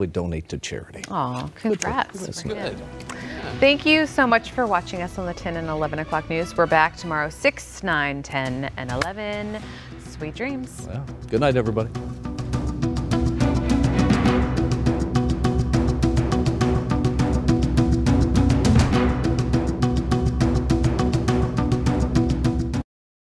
donate to charity. Oh, congrats. That's Good. Thank you so much for watching us on the 10 and 11 o'clock news. We're back tomorrow, 6, 9, 10, and 11. Sweet dreams. Well, good night, everybody.